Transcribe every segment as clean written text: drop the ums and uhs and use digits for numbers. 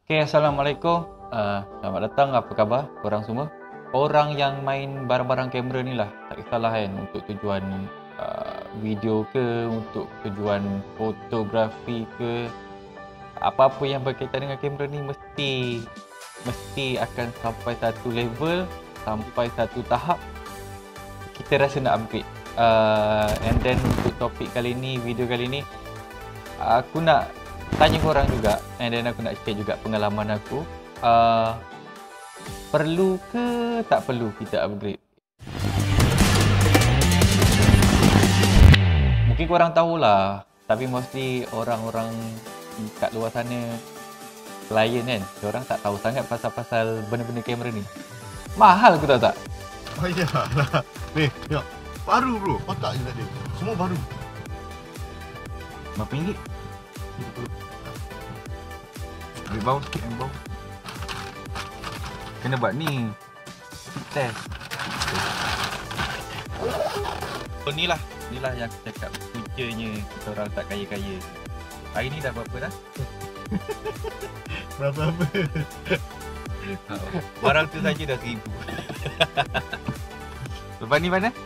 Okay, Assalamualaikum. Selamat datang, apa khabar korang semua? Orang yang main barang-barang kamera ni lah, tak kisahlah kan, untuk tujuan video ke, untuk tujuan fotografi ke, apa-apa yang berkaitan dengan kamera ni mesti akan sampai satu level, sampai satu tahap kita rasa nak upgrade. And then untuk topik kali ni, video kali ni, aku nak tanya korang juga, and then aku nak share juga pengalaman aku. Perlu ke tak perlu kita upgrade? Mungkin korang tahulah, tapi mostly orang-orang kat luar sana, klien kan, diorang tak tahu sangat pasal-pasal benda-benda kamera ni. Mahal, aku tahu tak? Oh iyalah. Ni, tengok. Baru bro, kotak je tadi. Semua baru. Berapa ringgit? Ambil bau sikit, ambil bau. Kena buat ni, test. So ni lah yang aku cakap puncanya kita orang tak kaya-kaya. Hari ni dah berapa dah? Berapa-apa. Barang tu saja dah 1000. Lepas ni mana?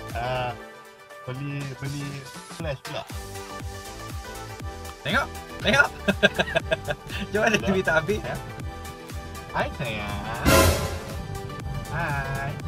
Beli flash pula. Tengok. Jom ada duit tak habis. Hai sayang. Hai.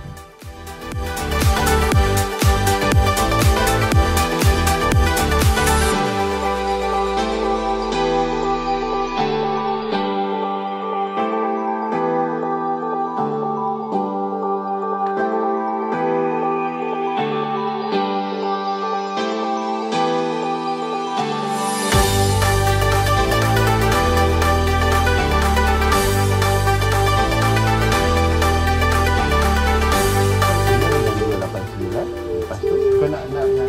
Kau nak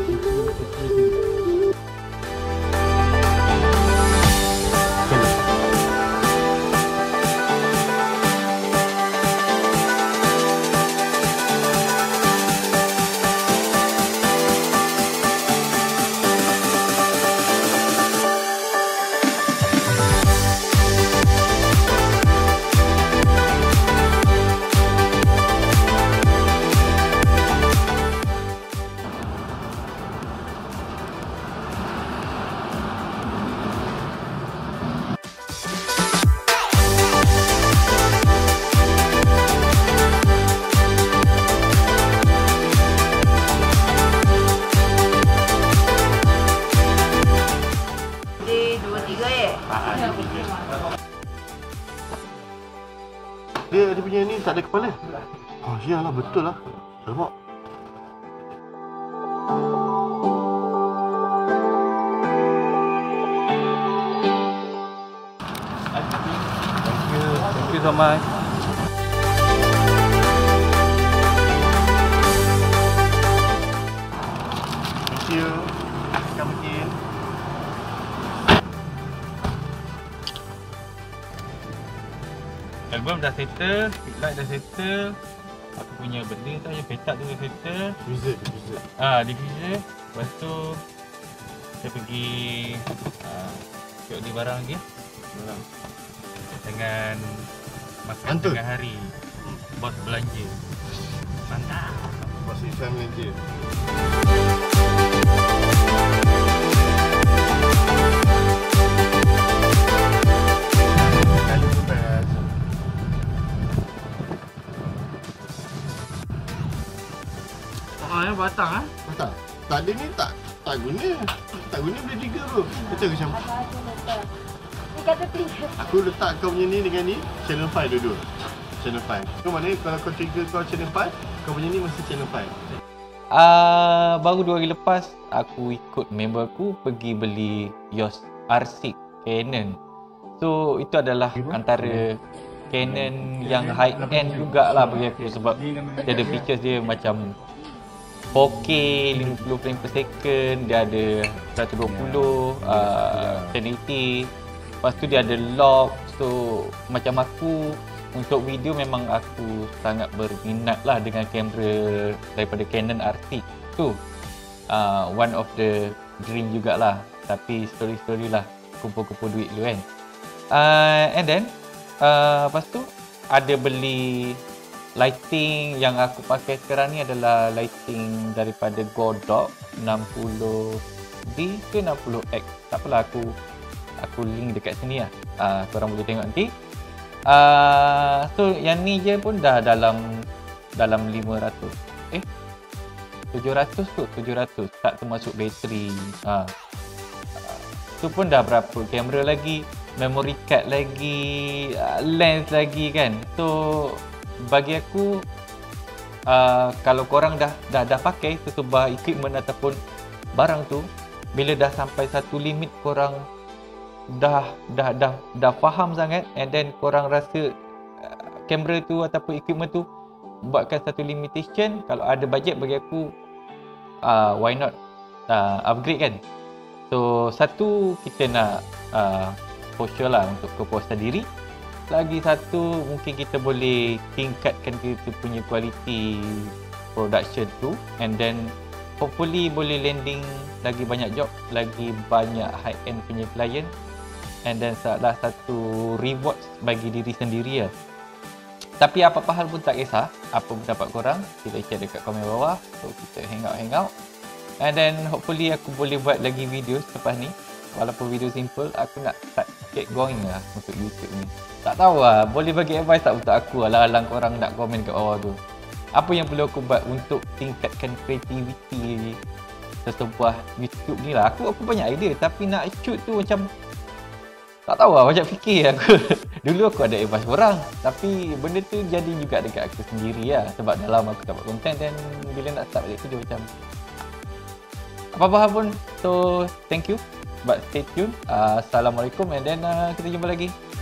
dia punya ni tak ada kepala. Oh iyalah, betul lah. Alamak. Thank you so much. Thank you. Come again. Album dah settle, light dah settle. Aku punya benda tu yang petak tu dah settle. Diffuser. Diffuser. Lepas tu saya pergi tengok di barang lagi. Dengan makan Mantul. tengah hari. Bos belanja. Mantap. Masih family dia. Kali best. Yang batang Tak. Tak ada ni tak guna. Tak guna beli 3 bro. Betul ke macam? Dia kata 3. Aku letak kau punya ni dengan ni channel 5 dua-dua. Channel 5. Kau maknanya kalau kau trigger kau channel 5, kau punya ni mesti channel 5. Baru 2 hari lepas aku ikut member aku pergi beli EOS R6 Canon. So itu adalah antara Canon yang high end jugalah bagi aku, sebab dia ada features dia macam 4K 50 frame per second, dia ada 120 1080, lepas tu dia ada lock. So macam aku untuk video memang aku sangat berminat lah dengan kamera daripada Canon R6 tu. One of the dream jugalah, tapi story lah, kumpul-kumpul duit dulu kan. And then Lepas tu ada beli lighting yang aku pakai sekarang ni adalah lighting daripada Godot 60D ke 60X. Tak apalah, aku link dekat sini lah. Korang boleh tengok nanti. So yang ni je pun dah dalam 500. 700 kot, 700 tak termasuk bateri. Tu pun dah berapa kamera lagi, memory card lagi, lens lagi kan. So bagi aku kalau korang dah pakai sesuatu equipment ataupun barang tu, bila dah sampai satu limit korang dah faham sangat, and then korang rasa kamera tu ataupun equipment tu buatkan satu limitation, kalau ada budget bagi aku why not upgrade kan. So satu kita nak for sure lah untuk kepuasan diri. Lagi satu mungkin kita boleh tingkatkan kita punya quality production tu, and then hopefully boleh landing lagi banyak job, lagi banyak high end punya client, and then salah satu rewards bagi diri sendiri lah. Tapi apa-apa hal pun tak kisah, apa pendapat korang kita share dekat komen bawah. So kita hang out and then hopefully aku boleh buat lagi video selepas ni. Walaupun video simple, aku nak start get going lah untuk YouTube ni. Tak tahu lah, boleh bagi advice tak untuk aku? Alang-alang korang nak komen kat bawah tu. Apa yang perlu aku buat untuk tingkatkan kreativiti sesebuah YouTube ni lah. Aku banyak idea, tapi nak shoot tu macam tak tahu lah, banyak fikir aku. Dulu aku ada advice orang, tapi benda tu jadi juga dekat aku sendiri lah. Sebab dalam aku tak buat content, dan bila nak start balik tu dia macam apa-apa hal pun. So thank you, but stay tuned. Assalamualaikum, and then kita jumpa lagi.